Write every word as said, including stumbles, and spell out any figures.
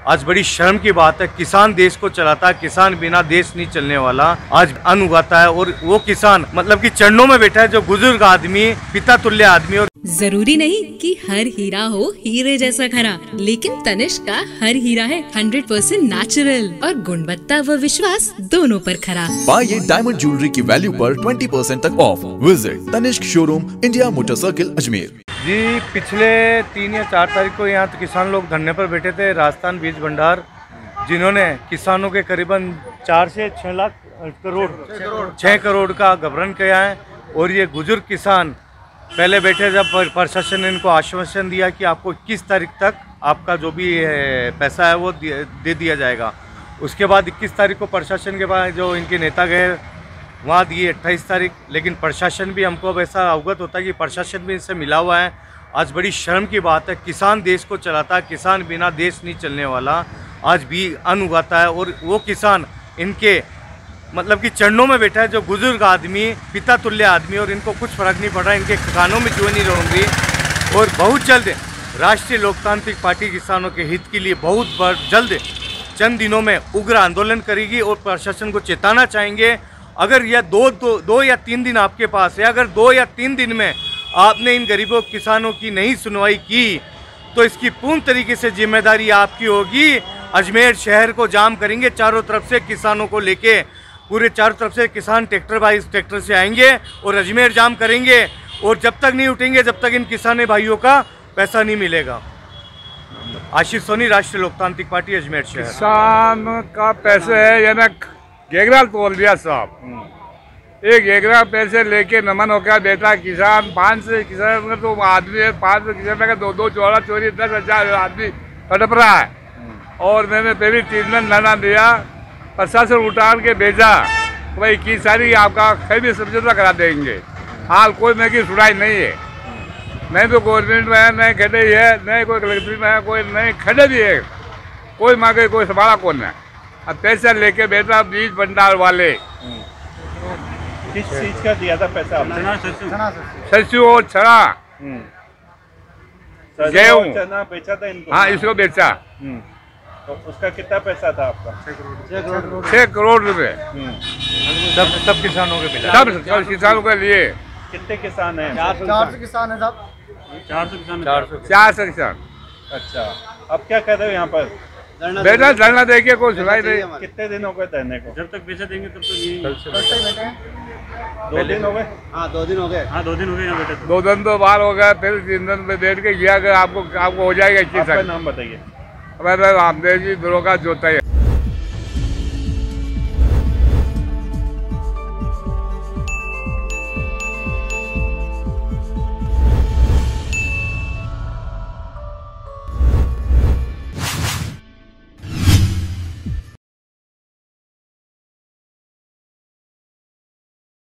आज बड़ी शर्म की बात है। किसान देश को चलाता है, किसान बिना देश नहीं चलने वाला। आज अन्न उगाता है और वो किसान मतलब कि चरणों में बैठा है, जो बुजुर्ग आदमी, पिता तुल्य आदमी। और जरूरी नहीं कि हर हीरा हो हीरे जैसा खरा, लेकिन तनिष्क का हर हीरा है हंड्रेड परसेंट नेचुरल और गुणवत्ता व विश्वास दोनों पर खरा। पाइए डायमंड ज्वेलरी की वैल्यू पर ट्वेंटी परसेंट तक off. Visit Tanishq showroom, India motor circle, Ajmer. जी, पिछले तीन या चार तारीख को यहाँ तो किसान लोग धरने पर बैठे थे, राजस्थान बीज भंडार, जिन्होंने किसानों के करीबन चार से छः लाख करोड़ छः करोड़ का गबन किया है। और ये बुजुर्ग किसान पहले बैठे, जब प्रशासन ने इनको आश्वासन दिया कि आपको इक्कीस तारीख तक आपका जो भी पैसा है वो दे दिया जाएगा। उसके बाद इक्कीस तारीख को प्रशासन के पास जो इनके नेता गए वहाँ दिए अट्ठाईस तारीख, लेकिन प्रशासन भी हमको अब ऐसा अवगत होता है कि प्रशासन भी इनसे मिला हुआ है। आज बड़ी शर्म की बात है। किसान देश को चलाता है, किसान बिना देश नहीं चलने वाला। आज भी अन्न उगाता है और वो किसान इनके मतलब कि चरणों में बैठा है, जो बुजुर्ग आदमी, पिता तुल्य आदमी। और इनको कुछ फर्क नहीं पड़ रहा, इनके कानों में जो नहीं रहूँगी। और बहुत जल्द राष्ट्रीय लोकतांत्रिक पार्टी किसानों के हित के लिए बहुत बार जल्द चंद दिनों में उग्र आंदोलन करेगी। और प्रशासन को चेताना चाहेंगे, अगर यह दो दो दो या तीन दिन आपके पास है, अगर दो या तीन दिन में आपने इन गरीबों किसानों की नहीं सुनवाई की तो इसकी पूर्ण तरीके से जिम्मेदारी आपकी होगी। अजमेर शहर को जाम करेंगे, चारों तरफ से किसानों को लेके, पूरे चारों तरफ से किसान ट्रैक्टर बाइस ट्रैक्टर से आएंगे और अजमेर जाम करेंगे। और जब तक नहीं उठेंगे, जब तक इन किसान भाइयों का पैसा नहीं मिलेगा। आशीष सोनी, राष्ट्रीय लोकतांत्रिक पार्टी, अजमेर शहर। किसान का पैसे है या ना गेगरा तोल दिया साहब। एक गेगरा पैसे लेके नमन हो गया बेटा। किसान पाँच से किसान तो आदमी है, पाँच सौ किसान का दो दो चौड़ा चोरी दस हजार आदमी तड़प रहा है। और मैंने पहले तीन दिन नाना दिया, प्रशासन उतार के भेजा भाई इक्कीस तारीख आपका खरीद समझौता करा देंगे। हाल कोई मेरी की सुनाई नहीं है, नहीं तो गवर्नमेंट में है, नहीं खड़े ही है, नहीं कोई कलेक्ट्रेट में है, कोई नहीं खड़े भी है, कोई मांगे कोई संभाला कौन है। अब पैसा लेके बैठा बीज भंडार वाले। किस चीज का दिया था पैसा आपने? सरसों और चना, गेहूं, चना बेचा था इनको? हाँ, इसको बेचा। तो उसका कितना पैसा था आपका? छह करोड़ रुपए सब सब किसानों के मिला, सब किसानों के लिए। कितने किसान हैं? चार सौ किसान है साहब। चार सौ किसान चार सौ चार सौ किसान। अच्छा, अब क्या कर रहे हो यहाँ पर? बेटा धरना देके कोई सुनाई नहीं। कितने दिन हो गए धरने को? जब तक पैसे देंगे तब तक नहीं। दो दिन हो गए? हाँ, दो दिन हो गए। हाँ, दो दिन हो गए यहाँ बैठे। दो दिन तो बाहर हो गया, फिर तीन दिन पे बैठ के गया, आपको आपको हो जाएगा इक्कीस। आपका नाम बताइए। रामदेव जी दरोगा जोता है।